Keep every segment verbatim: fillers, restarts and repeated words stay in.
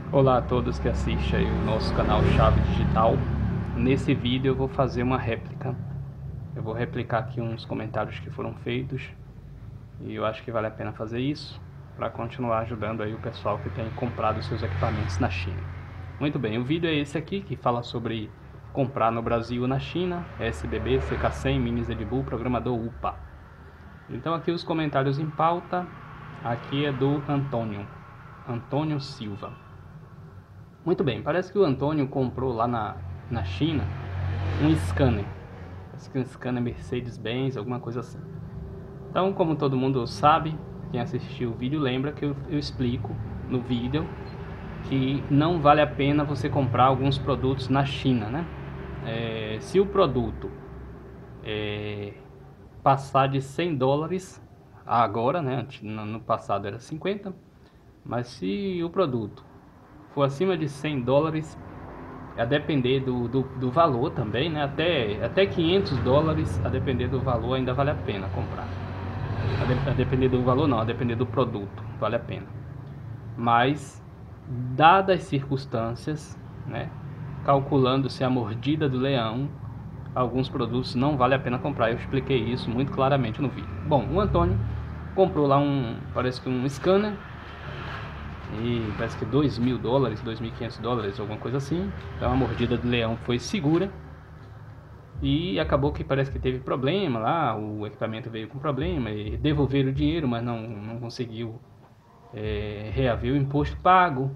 Olá a todos que assistem aí o nosso canal Chave Digital. Nesse vídeo eu vou fazer uma réplica. Eu vou replicar aqui uns comentários que foram feitos e eu acho que vale a pena fazer isso para continuar ajudando aí o pessoal que tem comprado seus equipamentos na China. Muito bem, o vídeo é esse aqui que fala sobre comprar no Brasil ou na China, S B B, C K cem, Minis Edibull, programador U P A. Então aqui os comentários em pauta, aqui é do Antônio, Antônio Silva. Muito bem, parece que o Antônio comprou lá na, na China um scanner. Parece que um scanner Mercedes-Benz, alguma coisa assim. Então, como todo mundo sabe, quem assistiu o vídeo lembra que eu, eu explico no vídeo que não vale a pena você comprar alguns produtos na China, né? É, se o produto é, passar de cem dólares agora, né? No passado era cinquenta, mas se o produto for acima de cem dólares, a depender do, do, do valor também, né? Até, até quinhentos dólares, a depender do valor, ainda vale a pena comprar. A, de, a depender do valor não, a depender do produto, vale a pena. Mas, dadas as circunstâncias, né? Calculando-se a mordida do leão, alguns produtos não vale a pena comprar. Eu expliquei isso muito claramente no vídeo. Bom, o Antônio comprou lá um, parece que um scanner, e parece que dois mil dólares, dois mil e quinhentos dólares, alguma coisa assim. Então a mordida do leão foi segura e acabou que parece que teve problema lá, o equipamento veio com problema e devolveram o dinheiro, mas não, não conseguiu é, reaver o imposto pago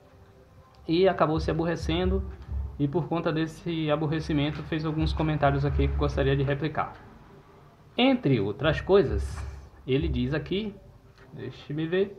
e acabou se aborrecendo, e por conta desse aborrecimento fez alguns comentários aqui que gostaria de replicar. Entre outras coisas, ele diz aqui, deixa eu me ver,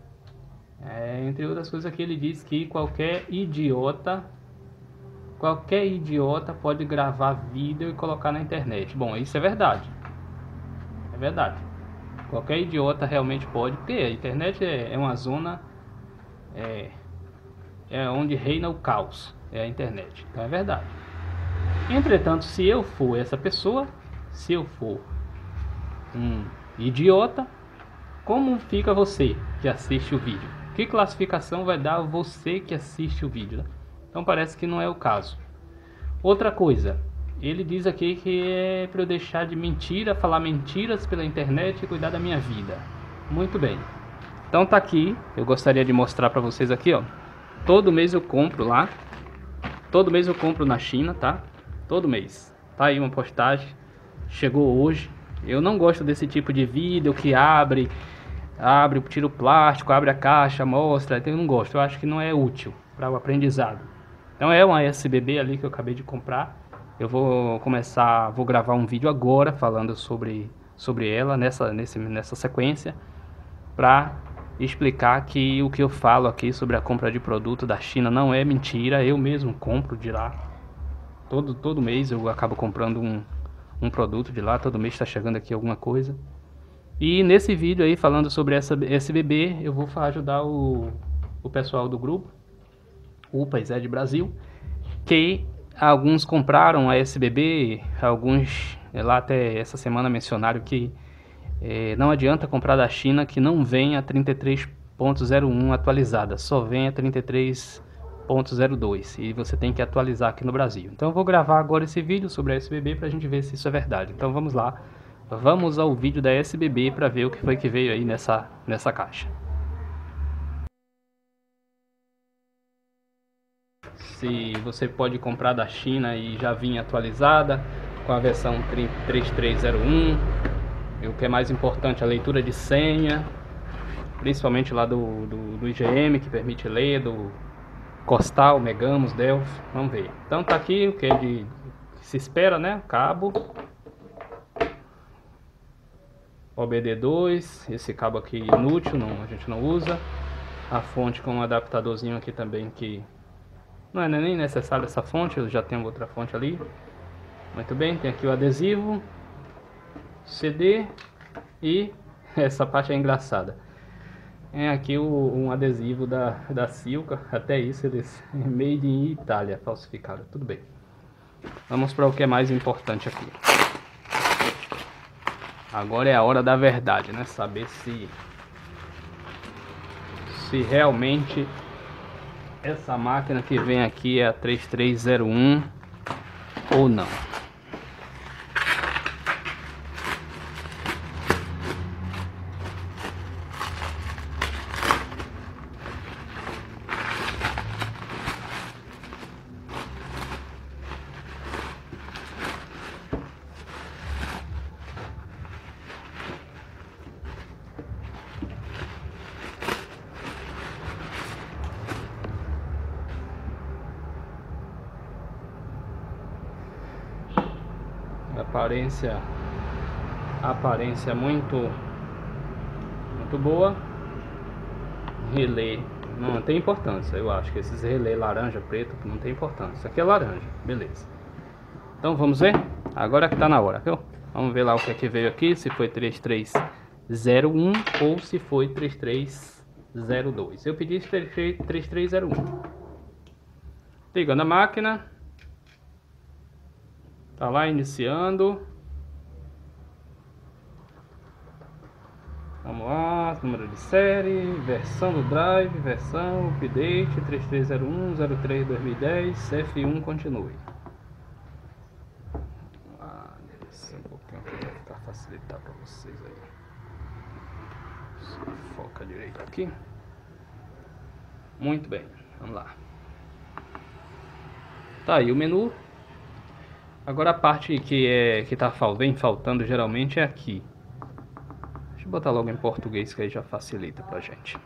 É, entre outras coisas que ele diz que qualquer idiota, qualquer idiota pode gravar vídeo e colocar na internet. Bom, isso é verdade. É verdade. Qualquer idiota realmente pode, porque a internet é, é uma zona, é, é onde reina o caos, é a internet. Então é verdade. Entretanto, se eu for essa pessoa, se eu for um idiota, como fica você que assiste o vídeo? Que classificação vai dar você que assiste o vídeo, né? Então parece que não é o caso. Outra coisa, ele diz aqui que é para eu deixar de mentira, falar mentiras pela internet e cuidar da minha vida. Muito bem. Então tá aqui, eu gostaria de mostrar para vocês aqui, ó. Todo mês eu compro lá. Todo mês eu compro na China, tá? Todo mês. Tá aí uma postagem. Chegou hoje. Eu não gosto desse tipo de vídeo que abre... abre, tira o plástico, abre a caixa, mostra. Eu não gosto, eu acho que não é útil para o aprendizado. Então é uma S B B ali que eu acabei de comprar. Eu vou começar, vou gravar um vídeo agora falando sobre, sobre ela nessa, nesse, nessa sequência, para explicar que o que eu falo aqui sobre a compra de produto da China não é mentira. Eu mesmo compro de lá. Todo, todo mês eu acabo comprando um, um produto de lá, todo mês está chegando aqui alguma coisa. E nesse vídeo aí, falando sobre essa S B B, eu vou ajudar o, o pessoal do grupo, o Paised Brasil, que alguns compraram a S B B, alguns lá até essa semana mencionaram que é, não adianta comprar da China que não vem a trinta e três ponto zero um atualizada, só vem a trinta e três ponto zero dois e você tem que atualizar aqui no Brasil. Então eu vou gravar agora esse vídeo sobre a S B B para a gente ver se isso é verdade. Então vamos lá. Vamos ao vídeo da S B B para ver o que foi que veio aí nessa, nessa caixa. Se você pode comprar da China e já vinha atualizada com a versão três três zero um. E o que é mais importante, a leitura de senha, principalmente lá do, do, do I G M, que permite ler, do Costal, Megamos, Delphi. Vamos ver. Então tá aqui o que é de que se espera, né? Cabo O B D dois, esse cabo aqui inútil, não, a gente não usa. A fonte com um adaptadorzinho aqui também que não é nem necessário essa fonte, eu já tenho outra fonte ali. Muito bem, tem aqui o adesivo, C D e essa parte é engraçada. É aqui o, um adesivo da, da Silca, até isso eles made in Itália, falsificado, tudo bem. Vamos para o que é mais importante aqui. Agora é a hora da verdade, né? Saber se se realmente essa máquina que vem aqui é a três três zero um ou não. Aparência, aparência muito, muito boa. Relé não tem importância, eu acho que esses relé laranja, preto, não tem importância. Isso aqui é laranja, beleza. Então vamos ver, agora que tá na hora, viu? Vamos ver lá o que é que veio aqui, se foi três três zero um ou se foi três três zero dois. Eu pedi três três zero um. Ligando a máquina. Tá lá iniciando. Vamos lá, número de série, versão do drive, versão, update três três zero um zero três dois mil e dez, F um continue. Ah, descer um pouquinho aqui para facilitar para vocês aí. Só foca direito aqui. Muito bem, vamos lá. Tá aí o menu. Agora a parte que é que tá vem faltando geralmente é aqui. Deixa eu botar logo em português que aí já facilita pra gente.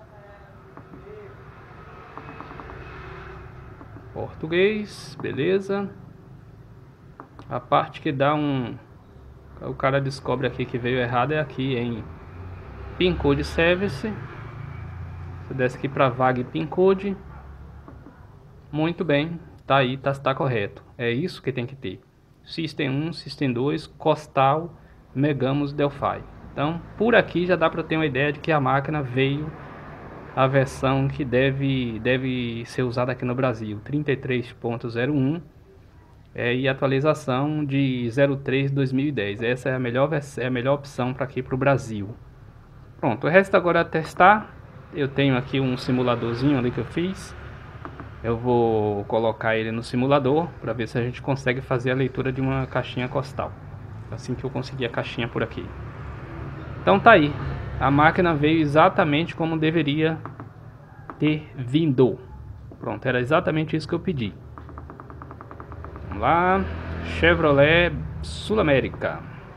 Português, beleza. A parte que dá um... o cara descobre aqui que veio errado é aqui em Pin Code Service. Você desce aqui pra vaga e Pin Code. Muito bem. Tá aí, tá, tá correto. É isso que tem que ter. System um, System dois, Costal, Megamus, Delphi. Então, por aqui já dá para ter uma ideia de que a máquina veio a versão que deve, deve ser usada aqui no Brasil. trinta e três ponto zero um é, e atualização de zero três dois mil e dez. Essa é a melhor, é a melhor opção para aqui para o Brasil. Pronto, o resto agora é testar. Eu tenho aqui um simuladorzinho ali que eu fiz. Eu vou colocar ele no simulador para ver se a gente consegue fazer a leitura de uma caixinha Costal. Assim que eu conseguir a caixinha por aqui. Então tá aí. A máquina veio exatamente como deveria ter vindo. Pronto, era exatamente isso que eu pedi. Vamos lá. Chevrolet Sul América.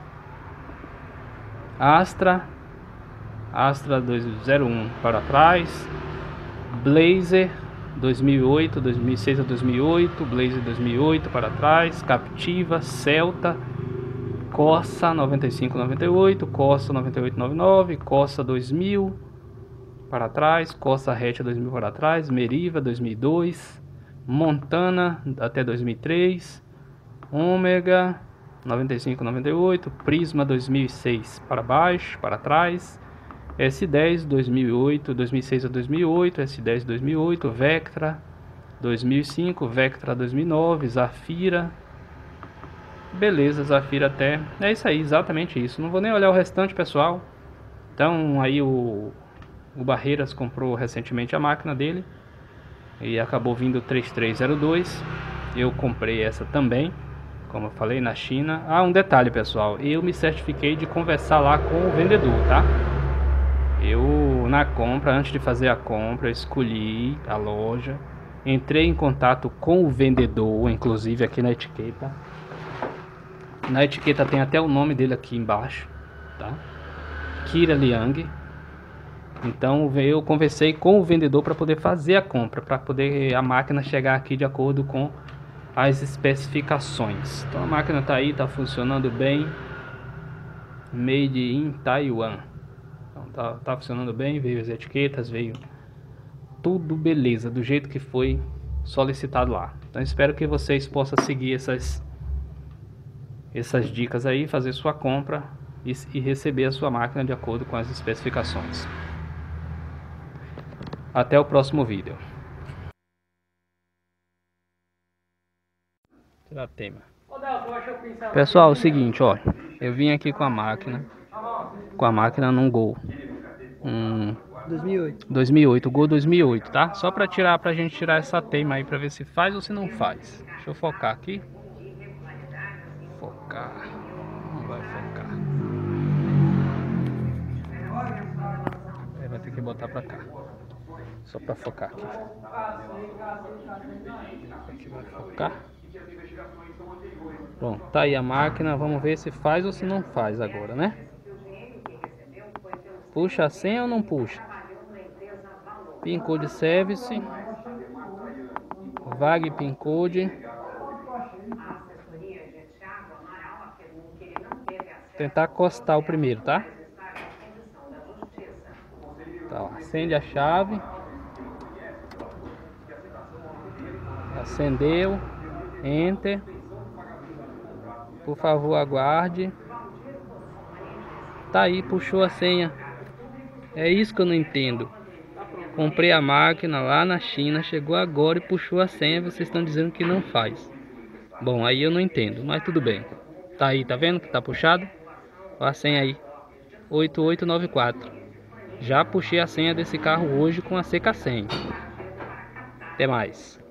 Astra. Astra duzentos e um para trás. Blazer dois mil e oito, dois mil e seis a dois mil e oito, Blazer dois mil e oito para trás, Captiva, Celta, Corsa noventa e cinco noventa e oito, Corsa noventa e oito noventa e nove, Corsa dois mil para trás, Corsa Hatch dois mil para trás, Meriva dois mil e dois, Montana até dois mil e três, Ômega noventa e cinco noventa e oito, Prisma dois mil e seis para baixo, para trás, S dez dois mil e oito, dois mil e seis a dois mil e oito, S dez dois mil e oito, Vectra dois mil e cinco, Vectra dois mil e nove, Zafira. Beleza, Zafira até. É isso aí, exatamente isso. Não vou nem olhar o restante, pessoal. Então aí o, o Barreiras comprou recentemente a máquina dele e acabou vindo três três zero dois. Eu comprei essa também, como eu falei, na China. Ah, um detalhe, pessoal. Eu me certifiquei de conversar lá com o vendedor, tá? Eu, na compra, antes de fazer a compra, escolhi a loja, entrei em contato com o vendedor, inclusive aqui na etiqueta. Na etiqueta tem até o nome dele aqui embaixo, tá? Kira Liang. Então eu conversei com o vendedor para poder fazer a compra, para poder a máquina chegar aqui de acordo com as especificações. Então a máquina tá aí, tá funcionando bem. Made in Taiwan. Então tá, tá funcionando bem, veio as etiquetas, veio tudo beleza, do jeito que foi solicitado lá. Então espero que vocês possam seguir essas, essas dicas aí, fazer sua compra e, e receber a sua máquina de acordo com as especificações. Até o próximo vídeo. Pessoal, é o seguinte, ó, eu vim aqui com a máquina, com a máquina num Gol, um dois mil e oito. dois mil e oito, Gol dois mil e oito, tá? Só pra tirar, pra gente tirar essa teima aí, pra ver se faz ou se não faz. Deixa eu focar aqui. Focar. Não vai focar. Aí vai ter que botar pra cá. Só pra focar aqui. Aqui vai focar. Pronto, tá aí a máquina. Vamos ver se faz ou se não faz agora, né? Puxa a senha ou não puxa? Pin code service. Vag pin code. Tentar acostar o primeiro, tá? Tá, ó, acende a chave. Acendeu. Enter. Por favor, aguarde. Tá aí, puxou a senha. É isso que eu não entendo. Comprei a máquina lá na China, chegou agora e puxou a senha. Vocês estão dizendo que não faz. Bom, aí eu não entendo, mas tudo bem. Tá aí, tá vendo que tá puxado? Olha a senha aí, oito oito nove quatro. Já puxei a senha desse carro hoje com a seca senha. Até mais.